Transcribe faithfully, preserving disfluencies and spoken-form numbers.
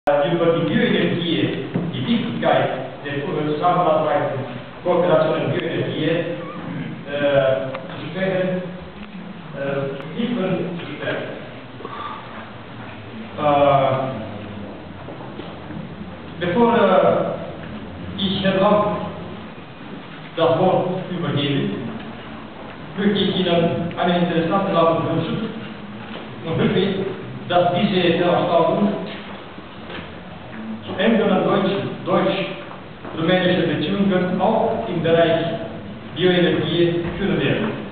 Über die Bioenergie, die Wichtigkeit der Zusammenarbeit und Kooperation in Bioenergie äh, zu sprechen, äh, tiefer zu sprechen. Äh, bevor äh, ich Herrn Lamm das Wort übergebe, möchte ich Ihnen einen interessanten Abend wünschen und hoffe, dass diese Veranstaltung zu engeren deutsch-rumänische Beziehungen auch im Bereich Bioenergie führen werden.